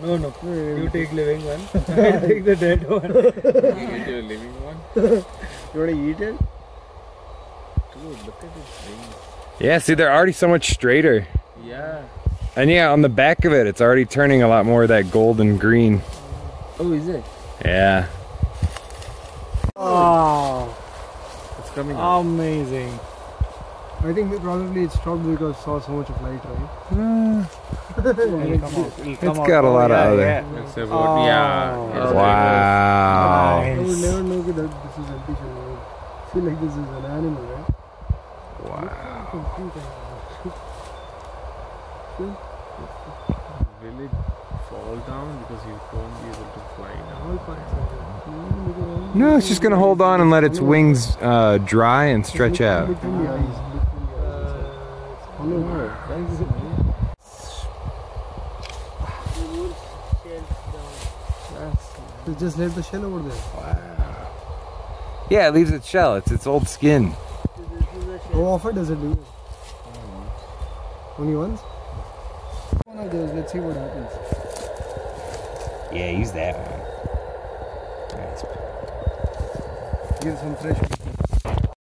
No, no. You take living one. I'll take the dead one. You get your living one. You want to eat it? Dude, look at its wings. Yeah, see, they're already so much straighter. Yeah. And yeah, on the back of it, it's already turning a lot more of that golden green. Oh, is it? Yeah. Oh, It's coming out. amazing. I think probably it stopped because it saw so much of light, right? It's got a lot of other. It's about, yeah. Wow. I would never know that this is empty shell. I feel like this is an animal, right? Wow. Will it fall down because you won't be able to fly now? No, it's just gonna hold on and let its wings dry and stretch out. Just left the shell over there. Wow. Yeah, it leaves its shell. It's its old skin. How often does it do it? Only once? One of those, let's see what happens. Yeah, use that one. Give some fresh.